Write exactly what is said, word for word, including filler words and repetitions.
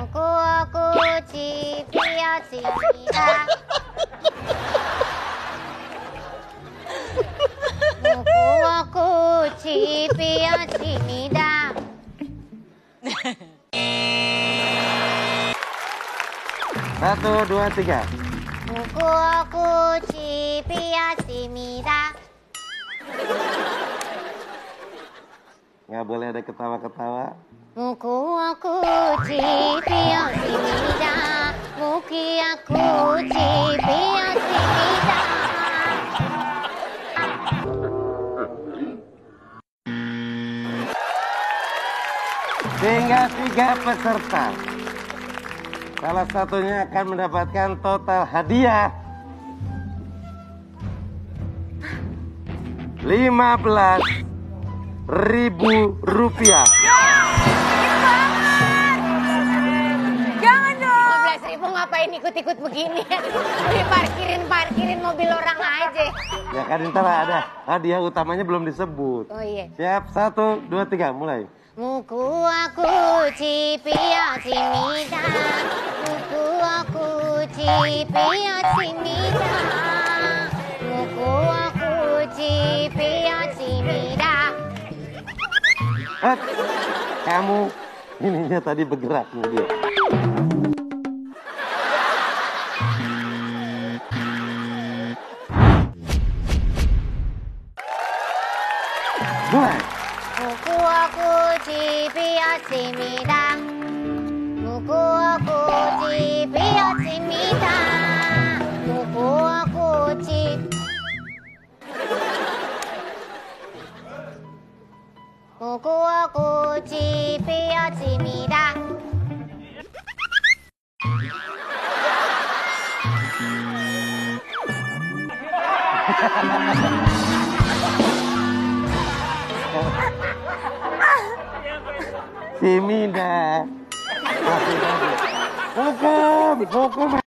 무구구지피어집니다. 무구구지피어집니다. Satu, dua, tiga. 무구구지피어집니다. Nggak boleh ada ketawa-ketawa. 무구구지피어집니다. 무기야구지피어집니다. Sehingga tiga peserta. Salah satunya akan mendapatkan total hadiah lima belas ribu rupiah. Jangan dong. lima belas ribu ngapain ikut-ikut begini? Parkirin-parkirin mobil orang aja. Ya kan ntar ada hadiah utamanya belum disebut. Oh iya. Siap, satu, dua, tiga, mulai. 무구구지피어집니다. 무구구지피어집니다. 무구구지피어집니다. Eh, kamu ininya tadi bergerak dia. Mulai. 무구구지피어집니다. 무구구지피어집니다. 무구구지 무구구지피어집니다. Si Mida. Hukum, hukum.